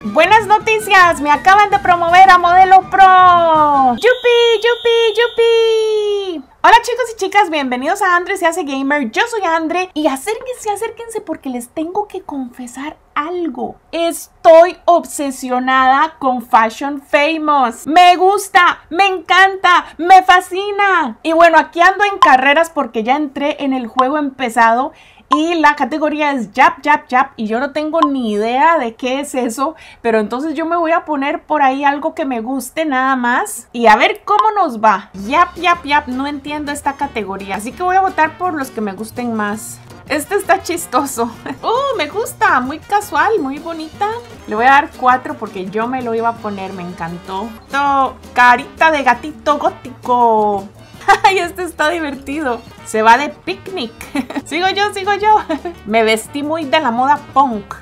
Buenas noticias, me acaban de promover a Modelo Pro. ¡Yupi, yupi, yupi! Hola chicos y chicas, bienvenidos a Andre se hace gamer. Yo soy Andre y acérquense porque les tengo que confesar algo. Estoy obsesionada con Fashion Famous. Me gusta, me encanta, me fascina. Y bueno, aquí ando en carreras porque ya entré en el juego empezado. Y la categoría es Yap, Yap, Yap. Y yo no tengo ni idea de qué es eso. Pero entonces yo me voy a poner por ahí algo que me guste nada más. Y a ver cómo nos va. Yap, Yap, Yap. No entiendo esta categoría. Así que voy a votar por los que me gusten más. Este está chistoso. Me gusta. Muy casual, muy bonita. Le voy a dar 4 porque yo me lo iba a poner. Me encantó. Carita de gatito gótico. Ay, este está divertido. Se va de picnic. Sigo yo. Me vestí muy de la moda punk.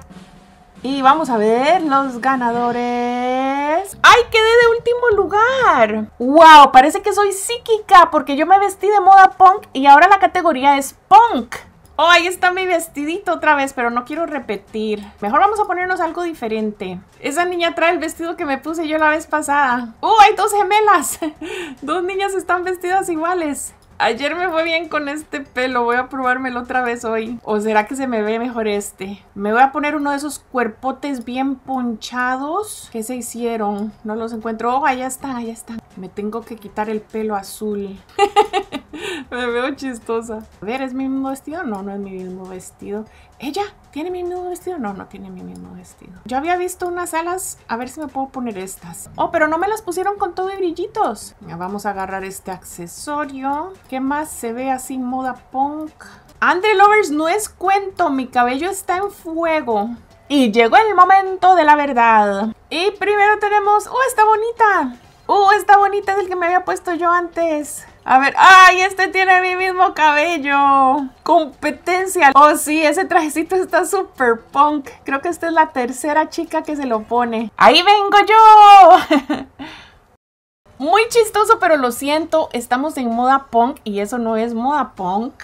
Y vamos a ver los ganadores. ¡Ay, quedé de último lugar! ¡Wow! Parece que soy psíquica porque yo me vestí de moda punk y ahora la categoría es punk. Oh, ahí está mi vestidito otra vez, pero no quiero repetir. Mejor vamos a ponernos algo diferente. Esa niña trae el vestido que me puse yo la vez pasada. Hay dos gemelas. Dos niñas están vestidas iguales. Ayer me fue bien con este pelo. Voy a probármelo otra vez hoy. ¿O será que se me ve mejor este? Me voy a poner uno de esos cuerpotes bien ponchados. ¿Qué se hicieron? No los encuentro. Allá están. Me tengo que quitar el pelo azul. Me veo chistosa. A ver, ¿es mi mismo vestido? No, no es mi mismo vestido. ¿Ella tiene mi mismo vestido? No, no tiene mi mismo vestido. Yo había visto unas alas. A ver si me puedo poner estas. Pero no me las pusieron con todo y brillitos. Ya vamos a agarrar este accesorio. ¿Qué más se ve así moda punk? Andre Lovers, no es cuento. Mi cabello está en fuego. Y llegó el momento de la verdad. Y primero tenemos... ¡está bonita! ¡Está bonita! Es el que me había puesto yo antes. A ver, ¡ay! Este tiene mi mismo cabello. Competencia. Sí, ese trajecito está súper punk. Creo que esta es la tercera chica que se lo pone. ¡Ahí vengo yo! Muy chistoso, pero lo siento. Estamos en moda punk y eso no es moda punk.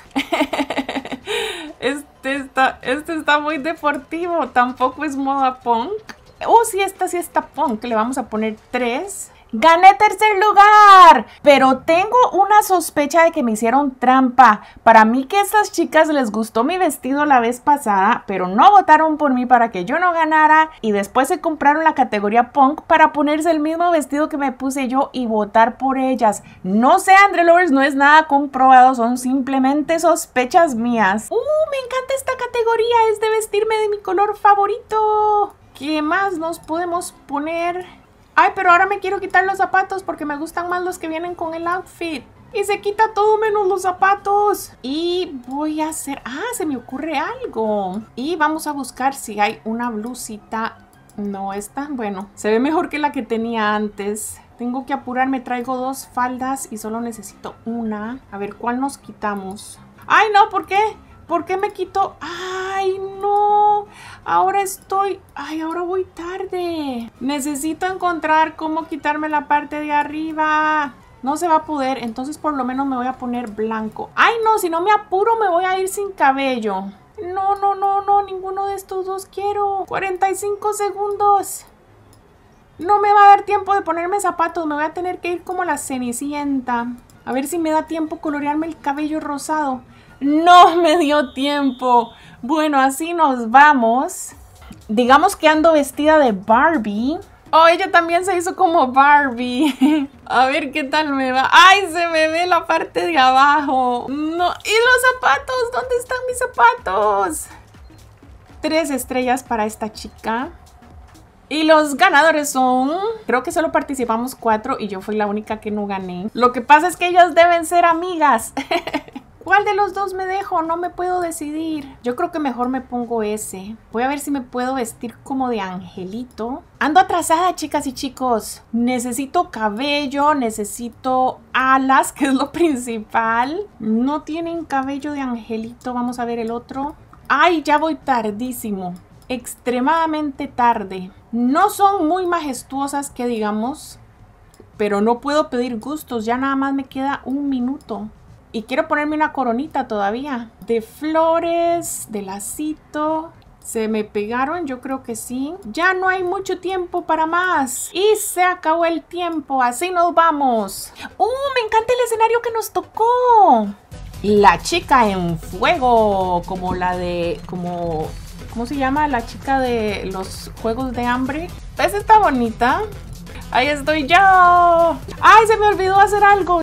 Este está muy deportivo. Tampoco es moda punk. Sí, esta sí está punk. Le vamos a poner 3. ¡Gané tercer lugar! Pero tengo una sospecha de que me hicieron trampa. Para mí que a estas chicas les gustó mi vestido la vez pasada, pero no votaron por mí para que yo no ganara. Y después se compraron la categoría punk para ponerse el mismo vestido que me puse yo y votar por ellas. No sé, Andre Lovers, no es nada comprobado, son simplemente sospechas mías. Me encanta esta categoría, es de vestirme de mi color favorito. ¿Qué más nos podemos poner? Ay, pero ahora me quiero quitar los zapatos porque me gustan más los que vienen con el outfit. Y se quita todo menos los zapatos. Y voy a hacer... se me ocurre algo. Y vamos a buscar si hay una blusita. No, esta, bueno, se ve mejor que la que tenía antes. Tengo que apurarme, traigo 2 faldas y solo necesito una. A ver, ¿cuál nos quitamos? Ay, no, ¿por qué? ¿Por qué me quito? ¡Ay, no! Ahora ahora voy tarde. Necesito encontrar cómo quitarme la parte de arriba. No se va a poder, entonces por lo menos me voy a poner blanco. ¡Ay, no! Si no me apuro me voy a ir sin cabello. No, ninguno de estos dos quiero. 45 segundos. No me va a dar tiempo de ponerme zapatos. Me voy a tener que ir como la Cenicienta. A ver si me da tiempo colorearme el cabello rosado. No me dio tiempo. Bueno, así nos vamos. Digamos que ando vestida de Barbie. Ella también se hizo como Barbie. A ver qué tal me va. ¡Ay, se me ve la parte de abajo! No. ¿Y los zapatos? ¿Dónde están mis zapatos? 3 estrellas para esta chica. Y los ganadores son... Creo que solo participamos 4 y yo fui la única que no gané. Lo que pasa es que ellas deben ser amigas. ¿Cuál de los dos me dejo? No me puedo decidir. Yo creo que mejor me pongo ese. Voy a ver si me puedo vestir como de angelito. Ando atrasada, chicas y chicos. Necesito cabello, necesito alas, que es lo principal. No tienen cabello de angelito. Vamos a ver el otro. ¡Ay, ya voy tardísimo! Extremadamente tarde. No son muy majestuosas que digamos, pero no puedo pedir gustos. Ya nada más me queda 1 minuto. Y quiero ponerme una coronita todavía. De flores, de lacito. Se me pegaron, yo creo que sí. Ya no hay mucho tiempo para más. Y se acabó el tiempo, así nos vamos. Me encanta el escenario que nos tocó. La chica en fuego, como la de... ¿Cómo se llama? La chica de los juegos de hambre. Esa está bonita. Ahí estoy yo. ¡Ay, se me olvidó hacer algo!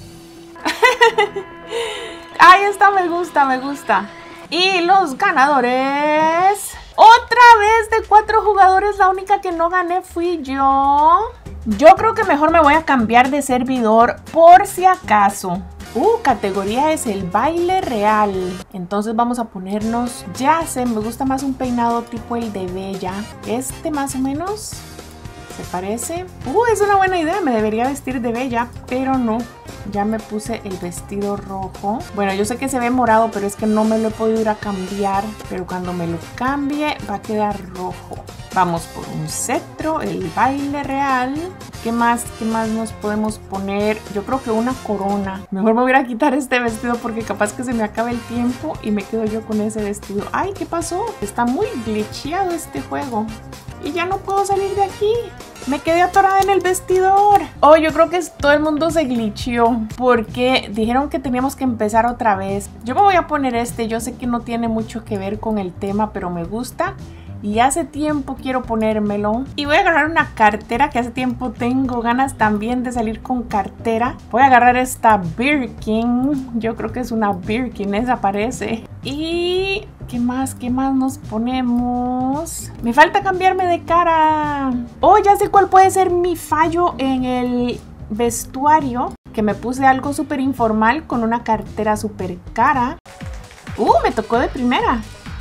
Ahí está, me gusta, me gusta. Y los ganadores. Otra vez de 4 jugadores, la única que no gané fui yo. Yo creo que mejor me voy a cambiar de servidor por si acaso. Categoría es el baile real. Entonces vamos a ponernos, ya sé, me gusta más un peinado tipo el de Bella. Este más o menos, ¿se parece? Es una buena idea, me debería vestir de Bella, pero no. Ya me puse el vestido rojo. Bueno, yo sé que se ve morado, pero es que no me lo he podido ir a cambiar. Pero cuando me lo cambie va a quedar rojo. Vamos por un cetro, el baile real. ¿Qué más nos podemos poner? Yo creo que una corona. Mejor me voy a quitar este vestido porque capaz que se me acabe el tiempo y me quedo yo con ese vestido. ¡Ay, qué pasó! Está muy glitcheado este juego. Y ya no puedo salir de aquí. Me quedé atorada en el vestidor. Yo creo que todo el mundo se glitcheó porque dijeron que teníamos que empezar otra vez. Yo me voy a poner este. Yo sé que no tiene mucho que ver con el tema, pero me gusta. Y hace tiempo quiero ponérmelo. Y voy a agarrar una cartera que hace tiempo tengo ganas también de salir con cartera. Voy a agarrar esta Birkin. Yo creo que es una Birkin, esa parece. Y... ¿qué más nos ponemos? Me falta cambiarme de cara. Ya sé cuál puede ser mi fallo en el vestuario. Que me puse algo súper informal con una cartera súper cara. Me tocó de primera.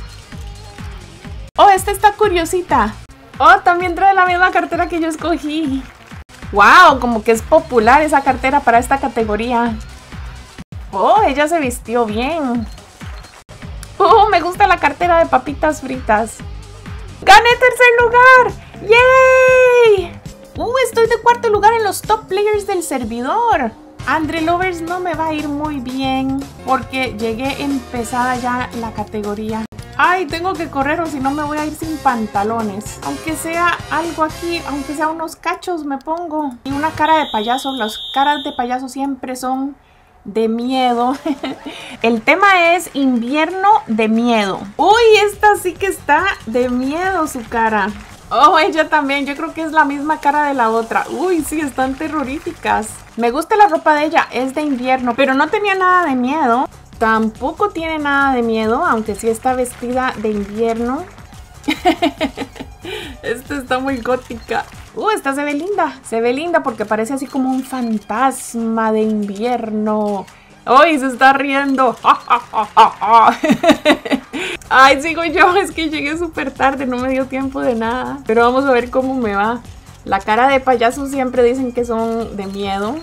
Esta está curiosita. También trae la misma cartera que yo escogí. Wow, como que es popular esa cartera para esta categoría. Ella se vistió bien. Me gusta la cartera de papitas fritas. ¡Gané tercer lugar! ¡Yay! Estoy de cuarto lugar en los top players del servidor. Andre Lovers no me va a ir muy bien porque llegué empezada ya la categoría. Ay, tengo que correr o si no me voy a ir sin pantalones. Aunque sea algo aquí, aunque sea unos cachos me pongo. Y una cara de payaso. Las caras de payaso siempre son de miedo. El tema es invierno de miedo. Esta sí que está de miedo su cara. Ella también, yo creo que es la misma cara de la otra. Sí, están terroríficas. Me gusta la ropa de ella, es de invierno, pero no tenía nada de miedo. Tampoco tiene nada de miedo, aunque sí está vestida de invierno. Esta está muy gótica. Esta se ve linda porque parece así como un fantasma de invierno. Se está riendo. Ay, sigo yo, es que llegué súper tarde, no me dio tiempo de nada. Pero vamos a ver cómo me va. La cara de payaso siempre dicen que son de miedo.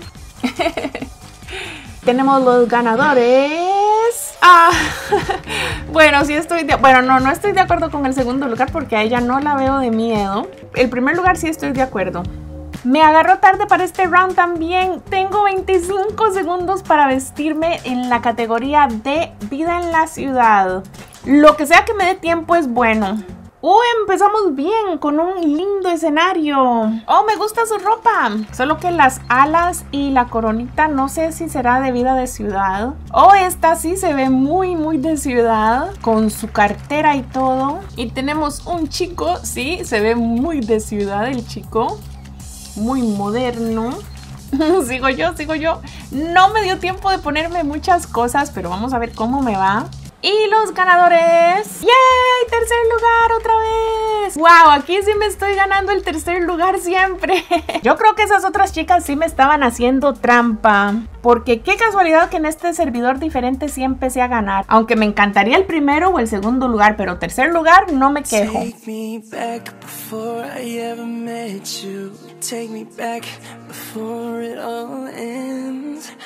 Tenemos los ganadores. Bueno, sí estoy no estoy de acuerdo con el segundo lugar porque a ella no la veo de miedo. El primer lugar sí estoy de acuerdo. Me agarró tarde para este round también. Tengo 25 segundos para vestirme en la categoría de vida en la ciudad. Lo que sea que me dé tiempo es bueno. Empezamos bien con un lindo escenario. Me gusta su ropa. Solo que las alas y la coronita no sé si será de vida de ciudad. Esta sí se ve muy muy de ciudad. Con su cartera y todo. Y tenemos un chico, sí, se ve muy de ciudad el chico. Muy moderno. Sigo yo. No me dio tiempo de ponerme muchas cosas, pero vamos a ver cómo me va. Y los ganadores. ¡Yay! ¡Tercer lugar otra vez! ¡Wow! Aquí sí me estoy ganando el tercer lugar siempre. Yo creo que esas otras chicas sí me estaban haciendo trampa. Porque qué casualidad que en este servidor diferente sí empecé a ganar. Aunque me encantaría el primero o el segundo lugar, pero tercer lugar no me quejo. Take me back before I ever met you. Take me back before it all ends.